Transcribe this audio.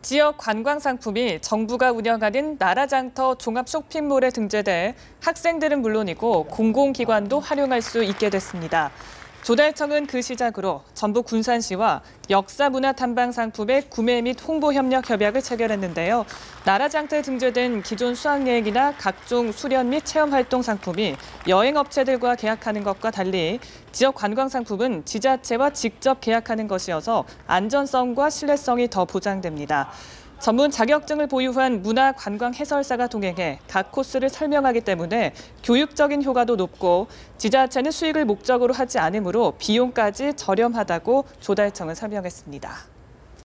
지역 관광 상품이 정부가 운영하는 나라장터 종합 쇼핑몰에 등재돼 학생들은 물론이고 공공기관도 활용할 수 있게 됐습니다. 조달청은 그 시작으로 전북 군산시와 역사문화탐방 상품의 구매 및 홍보 협력 협약을 체결했는데요. 나라장터에 등재된 기존 수학여행이나 각종 수련 및 체험활동 상품이 여행업체들과 계약하는 것과 달리 지역 관광 상품은 지자체와 직접 계약하는 것이어서 안전성과 신뢰성이 더 보장됩니다. 전문 자격증을 보유한 문화관광 해설사가 동행해 각 코스를 설명하기 때문에 교육적인 효과도 높고 지자체는 수익을 목적으로 하지 않으므로 비용까지 저렴하다고 조달청은 설명했습니다.